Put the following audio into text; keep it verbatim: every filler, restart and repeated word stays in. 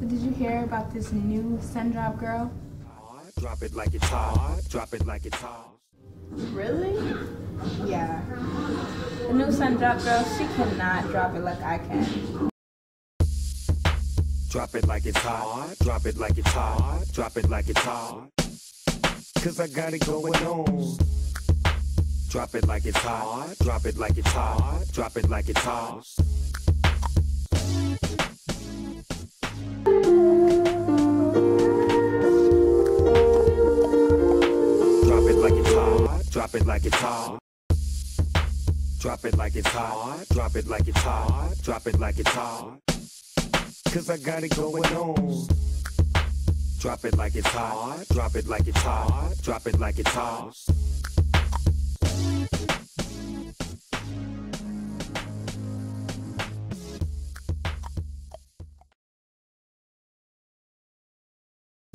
So did you hear about this new sun drop girl? Drop it like it's hot. Drop it like it's hot. Really? Yeah. The new sun drop girl, she cannot drop it like I can. Drop it like it's hot. Drop it like it's hot. Drop it like it's hot. Cause I got it going on. Drop it like it's hot. Drop it like it's hot. Drop it like it's hot. Drop it like it's hot. Drop it like it's hot. Drop it like it's hot. Drop it like it's hot. Drop it like it's hot. Cause I got it going on. Drop it like it's hot. Drop it like it's hot. Drop it like it's hot.